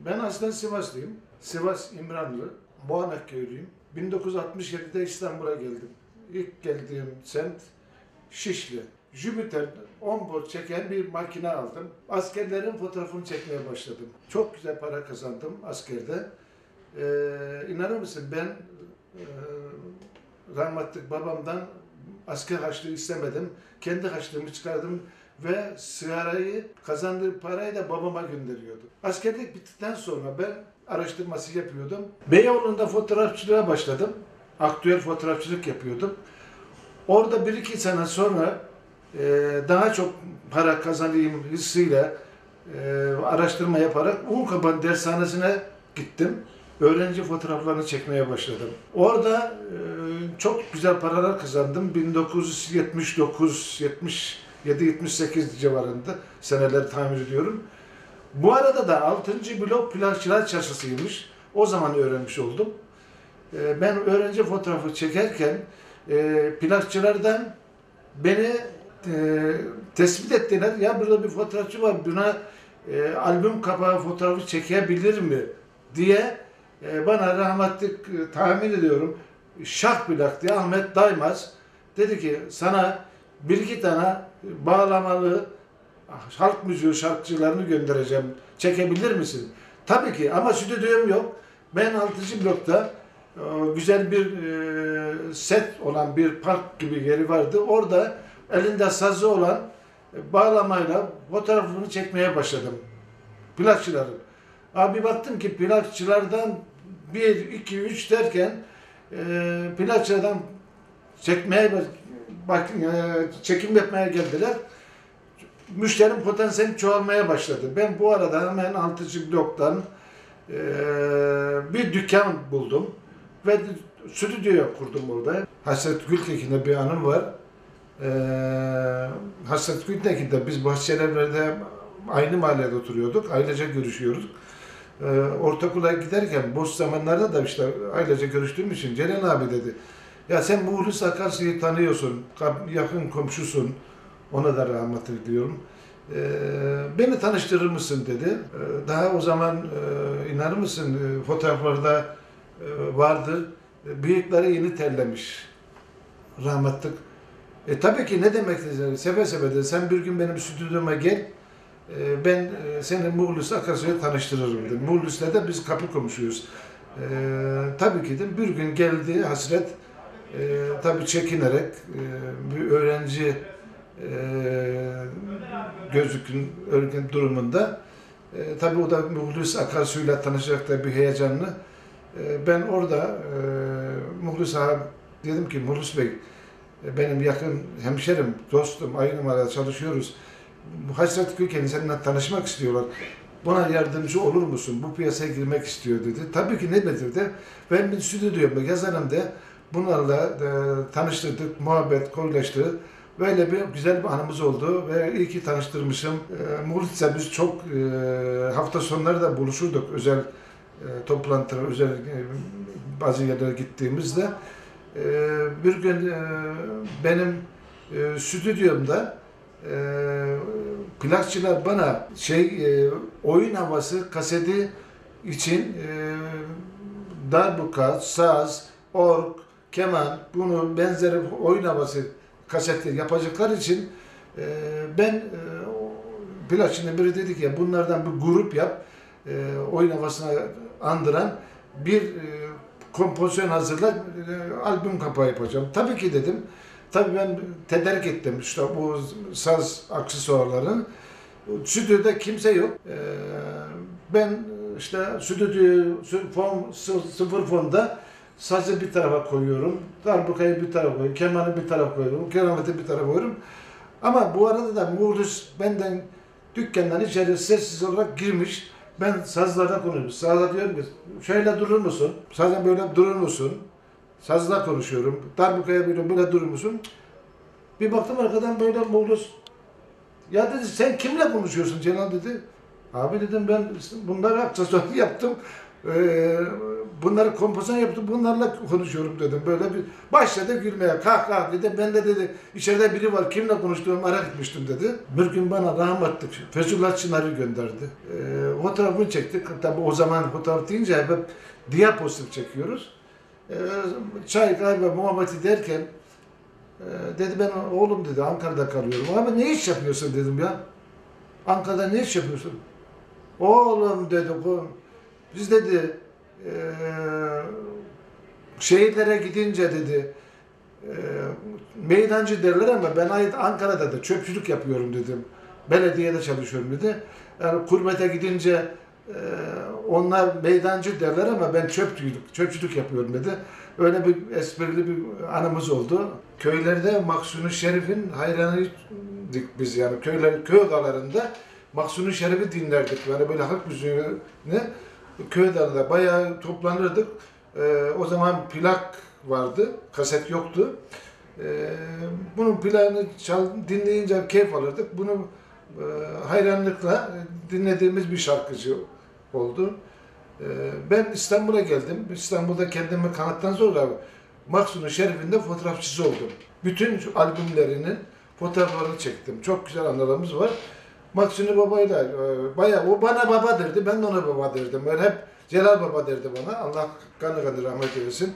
Ben aslında Sivaslıyım. Sivas İmranlı, Boğanak köylüyüm. 1967'de İstanbul'a geldim. İlk geldiğim semt Şişli. Jüpiter onboard çeken bir makine aldım. Askerlerin fotoğrafını çekmeye başladım. Çok güzel para kazandım askerde. İnanır mısın ben rahmetli babamdan asker harçlığı istemedim. Kendi harçlığımı çıkardım ve sigarayı, kazandığı parayı da babama gönderiyordum. Askerlik bittikten sonra ben araştırması yapıyordum. Beyoğlu'nda fotoğrafçılığa başladım. Aktüel fotoğrafçılık yapıyordum. Orada 1-2 sene sonra daha çok para kazanayım hissiyle araştırma yaparak Unkapan dershanesine gittim. Öğrenci fotoğraflarını çekmeye başladım. Orada çok güzel paralar kazandım. 1979, 77, 78 civarında seneleri tahmin ediyorum. Bu arada da 6. blok plakçılar çarşısıymış. O zaman öğrenmiş oldum. Ben öğrenci fotoğrafı çekerken plakçılardan beni tespit ettiler. Ya burada bir fotoğrafçı var, buna albüm kapağı fotoğrafı çekebilir mi diye bana rahmetli tahmin ediyorum Şah Plak diye Ahmet Daymaz dedi ki sana 1-2 tane bağlamalı halk müziği şarkıcılarını göndereceğim. Çekebilir misin? Tabii ki ama stüdyom yok. Ben 6. blokta güzel bir set olan bir park gibi yeri vardı. Orada elinde sazı olan bağlamayla fotoğrafını çekmeye başladım. Plakçıların. Abi baktım ki plakçılardan 1, 2, 3 derken plakçılardan çekim yapmaya geldiler. Müşterim potansiyeli çoğalmaya başladı. Ben bu arada hemen 6. bloktan bir dükkan buldum ve stüdyo kurdum orada. Hasret Gültekin'de bir anım var. Hasret Gültekin'de biz Bahçelievler'de aynı mahallede oturuyorduk. Ailece görüşüyorduk. Ortaokula giderken boş zamanlarda da işte ailece görüştüğüm için Celal abi dedi. Ya sen Muhlis Akarsu'yu tanıyorsun, yakın komşusun. Ona da rahmet diliyorum. Beni tanıştırır mısın dedi. Daha o zaman inanır mısın fotoğraflarda vardır. Bıyıkları yeni terlemiş. Rahmetlik. Tabii ki ne demek seve seve dedi. Sen bir gün benim stüdyoma gel. Ben seni Muhlis Akarsu'ya tanıştırırım dedi. Muhlis'le de biz kapı komşuyuz. Tabii ki de bir gün geldi Hasret. Tabii çekinerek bir öğrenci gözükün örgün durumunda. Tabii o da Muhlis Akarsu'yla tanışacak da bir heyecanlı. Ben orada Muhlis abi dedim ki Muhlis Bey benim yakın hemşerim, dostum, aynı mahallede çalışıyoruz. Hasret Gültekin seninle tanışmak istiyorlar. Buna yardımcı olur musun? Bu piyasaya girmek istiyor dedi. Tabii ki ne dedi? Ben bir stüdyomda yazarım de bunlarla tanıştırdık, muhabbet, koyulaştı. Böyle bir güzel bir anımız oldu ve iyi ki tanıştırmışım. Muhlis'le biz çok hafta sonları da buluşurduk özel toplantılar, özel bazı yerlere gittiğimizde. Bir gün benim stüdyomda plakçılar bana oyun havası kaseti için darbuka, saz, org, keman, bunun benzeri oyun havası kasetleri yapacaklar için ben plakçının biri dedi ki bunlardan bir grup yap, oyun havasına andıran bir kompozisyon hazırla, albüm kapağı yapacağım. Tabii ki dedim. Tabii ben tedarik ettim işte bu saz aksesuarların. Stüdyoda kimse yok. Ben işte stüdyo sıfır fonda sazı bir tarafa koyuyorum, darbukayı bir tarafa koyuyorum, kemanı bir tarafa koyuyorum, kerameti bir tarafa koyuyorum. Ama bu arada da Muhlis benden dükkandan içeri sessiz olarak girmiş. Ben sazlarda konuşuyorum. Sazda diyorum ki şöyle durur musun? Sazda böyle durur musun? Sazla konuşuyorum. Darbukaya böyle durur musun? Bir baktım arkadan böyle Muhlis. Ya dedi sen kimle konuşuyorsun Celal dedi. Abi dedim ben bunları aksesuarı yaptım. Bunları kompozisyon yaptım, bunlarla konuşuyorum dedim. Böyle bir başladı gülmeye, kahkaha dedi. Ben de dedi, içeride biri var, kimle konuştuğumu merak etmiştim dedi. Bir gün bana rahmetli Fethullah Çınar'ı gönderdi. Fotoğrafını çektik. Tabii o zaman fotoğraf deyince hep diapozitif çekiyoruz. Çay, kahve, muhabbeti derken dedi ben oğlum dedi Ankara'da kalıyorum. Ama ne iş yapıyorsun dedim ya. Ankara'da ne iş yapıyorsun? Oğlum dedi biz dedi şehirlere gidince dedi meydancı derler ama ben Ankara'da da çöpçülük yapıyorum dedim. Belediyede çalışıyorum dedi. Yani kurbete gidince onlar meydancı derler ama ben çöpçülük yapıyorum dedi. Öyle bir esprili bir anımız oldu. Köylerde Mahsuni Şerif'in hayranıydık biz yani. Köy odalarında Mahsuni Şerif'i dinlerdik. Yani böyle halk müziğini köy odalarında bayağı toplanırdık. O zaman plak vardı, kaset yoktu. Bunun plakını dinleyince keyif alırdık. Bunu hayranlıkla dinlediğimiz bir şarkıcı oldu. Ben İstanbul'a geldim. İstanbul'da kendimi kanıttan sonra Mahsuni Şerif'in de fotoğrafçısı oldum. Bütün albümlerinin fotoğraflarını çektim. Çok güzel anılarımız var. Mahsuni babayla bayağı o bana baba derdi, ben de ona baba derdim. Ben hep Celal Baba derdi bana. Allah kanı rahmet eylesin.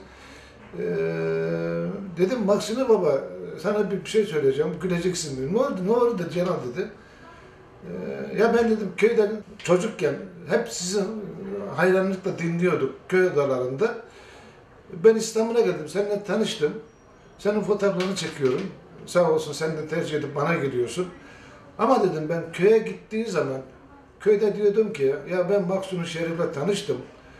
Dedim Mahsuni Baba sana bir şey söyleyeceğim, güleceksin dedim. Ne oldu dedi Celal dedi. Ya ben dedim köyden çocukken hep sizin hayranlıkla dinliyorduk köy odalarında. Ben İstanbul'a geldim, seninle tanıştım. Senin fotoğraflarını çekiyorum. Sağ olsun sen de tercih edip bana geliyorsun. Ama dedim ben köye gittiği zaman köyde diyordum ki ya ben Mahsuni Şerif'le tanıştım.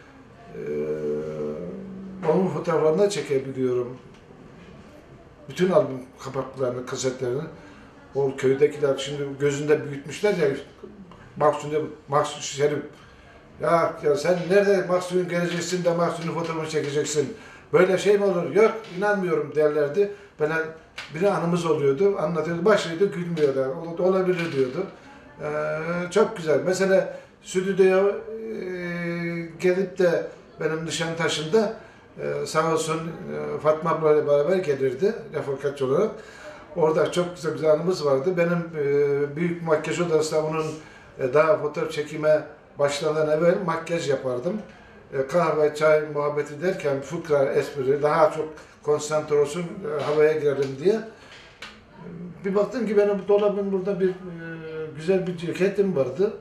Onun fotoğraflarını çekebiliyorum. Bütün albüm kapaklarını, kasetlerini. O köydekiler şimdi gözünde büyütmüşler ya Mahsuni Şerif. Ya sen nerede Mahsuni geleceksin de Mahsuni fotoğrafını çekeceksin. Böyle şey mi olur? Yok inanmıyorum derlerdi. Bir anımız oluyordu. Anlatıyordu. Başlıyordu gülmüyordu. Olabilir diyordu. Çok güzel. Mesela stüdyoya gelip de benim Nişantaşı'nda sağ olsun Fatma ablayla beraber gelirdi refakatçi olarak. Orada çok güzel anımız vardı. Benim büyük makyaj odasında onun daha fotoğraf çekime başlamadan evvel makyaj yapardım. Kahve, çay muhabbeti derken fıkra, espri daha çok konsantre olsun, havaya girelim diye. Bir baktım ki benim dolabım burada bir güzel bir ceketim vardı.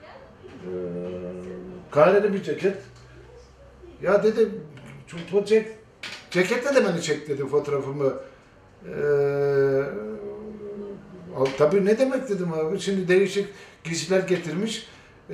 Kareli bir ceket. Ya dedim, bu ceketle de beni çek dedi fotoğrafımı. Tabii ne demek dedim abi, şimdi değişik giysiler getirmiş.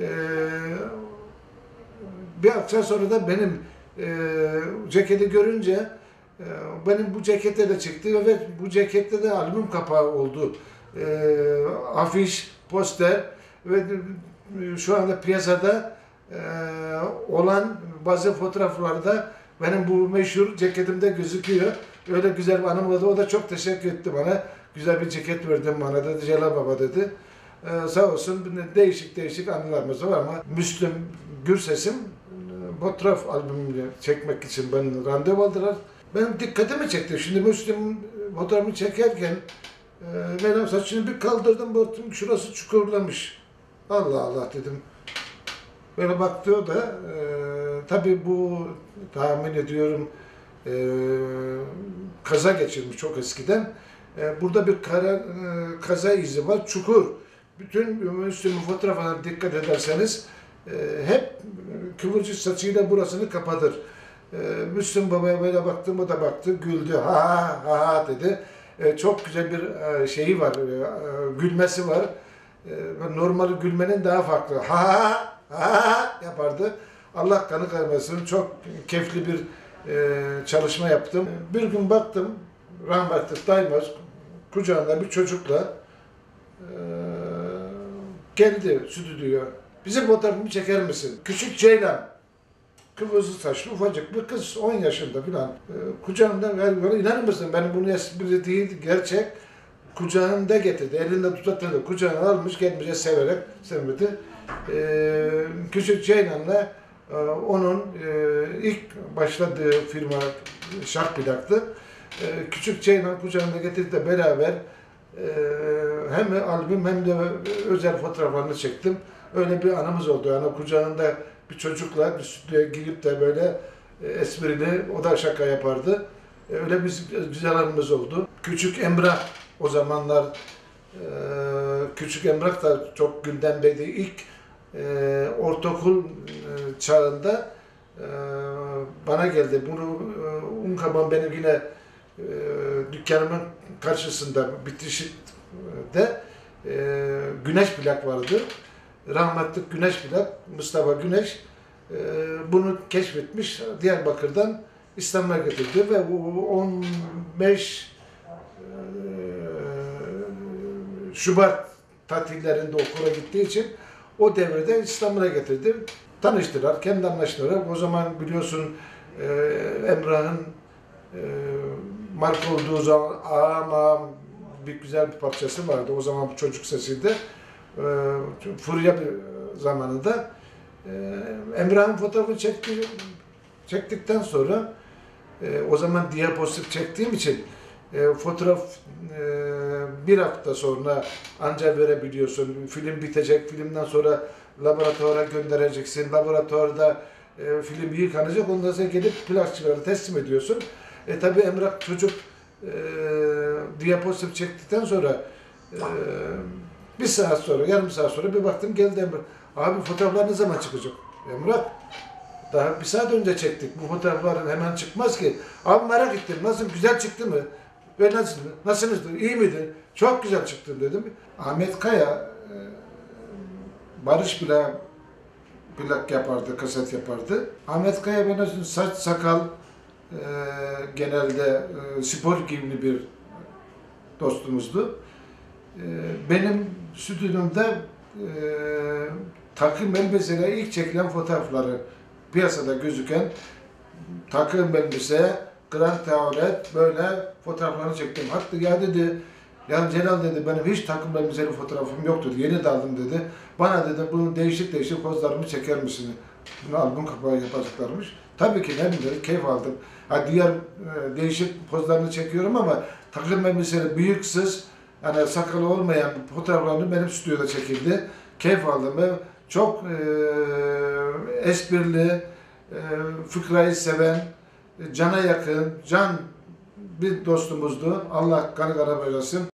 Bir akşam sonra da benim ceketi görünce benim bu cekette de çıktı ve bu cekette de albüm kapağı oldu. Afiş, poster ve şu anda piyasada olan bazı fotoğraflarda benim bu meşhur ceketimde gözüküyor. Öyle güzel bir anım oldu. O da çok teşekkür etti bana. Güzel bir ceket verdim bana dedi. Celal Baba dedi. Sağ olsun değişik anılarımız var ama Müslüm Gürses'in fotoğraf albümünü çekmek için beni randevu aldılar. Benim dikkatimi çekti. Şimdi Müslüm fotoğrafımı çekerken benim saçını bir kaldırdım, baktım şurası çukurlamış. Allah Allah dedim. Böyle baktı o da tabii bu tahmin ediyorum kaza geçirmiş çok eskiden. Burada bir kaza izi var, çukur. Bütün Müslüm'ün fotoğrafına dikkat ederseniz hep kıvırcık saçıyla burasını kapatır. Müslüm Baba'ya böyle baktım, o da baktı, güldü, ha ha ha dedi. Çok güzel bir şeyi var, gülmesi var. Normal gülmenin daha farklı, ha ha ha yapardı. Allah kanı kaymasın, çok keyifli bir çalışma yaptım. Bir gün baktım, rahmetli Daymaz kucağında bir çocukla geldi stüdyoya. Bizim fotoğrafımı çeker misin? Küçük Ceylan, kıvırcık saçlı ufacık bir kız, 10 yaşında falan. Kucağında, böyle inanır mısın? Benim bunu espri değil, gerçek. Kucağında getirdi, elinde tutattırdı, kucağına almış, gelmişe severek sevmedi. Küçük Ceylan'la Onun ilk başladığı firma Şark Plak'tı. Küçük Ceylan kucağında getirdi de beraber hem albüm hem de özel fotoğraflarını çektim. Öyle bir anımız oldu. Yani kucağında bir çocukla bir stüdyoya girip de böyle esprili, o da şaka yapardı. Öyle bir güzel anımız oldu. Küçük Emrah o zamanlar, Küçük Emrah da çok gündemdeydi. İlk ortaokul çağında bana geldi. Bunu Unkaman benim yine dükkanımın karşısında bitişikte Güneş Plak vardı. Rahmetli Güneş Plak, Mustafa Güneş bunu keşfetmiş, Diyarbakır'dan İstanbul'a getirdi ve 15 Şubat tatillerinde okula gittiği için o devrede İstanbul'a getirdi. Tanıştılar, kendi anlaştılar. O zaman biliyorsun Emrah'ın marka olduğu zaman ama bir güzel bir parçası vardı. O zaman bu çocuk sesiydi. Furya bir zamanında Emrah'ın fotoğrafını çektikten sonra o zaman diapozitif çektiğim için fotoğraf bir hafta sonra ancak verebiliyorsun. Film bitecek, filmden sonra laboratuvara göndereceksin. Laboratuvarda film yıkanacak, ondan sonra gelip plakçılara teslim ediyorsun. Tabii Emrah çocuk diapozitif çektikten sonra bir saat sonra, yarım saat sonra bir baktım geldi Emrah. Abi fotoğraflar ne zaman çıkacak? Emrah, daha bir saat önce çektik. Bu fotoğrafların hemen çıkmaz ki. Abi merak ettim. Nasıl? Güzel çıktı mı? Ve nasıl? Nasılsınız? İyi miydi? Çok güzel çıktı dedim. Ahmet Kaya Barış plak yapardı, kaset yapardı. Ahmet Kaya benim saç, sakal genelde spor giyimli bir dostumuzdu. Benim stüdyomda takım elbiseyle ilk çekilen fotoğrafları piyasada gözüken takım elbise, Grand Tuvalet böyle fotoğraflarını çektim. Hatta ya dedi, ya Celal dedi benim hiç takım elbiseli fotoğrafım yoktu. Yeni daldım dedi. Bana dedi bunun değişik değişik pozlarımı çeker misin? Bunu albüm kapağı yapacaklarmış. Tabii ki ne bileyim keyif aldım. Ha, diğer değişik pozlarını çekiyorum ama takım elbiseli büyüksüz yani sakalı olmayan fotoğraflarını benim stüdyoda çekildi. Keyif aldım ve çok esprili, fıkrayı seven, cana yakın, can bir dostumuzdu. Allah kanı kara buyursun.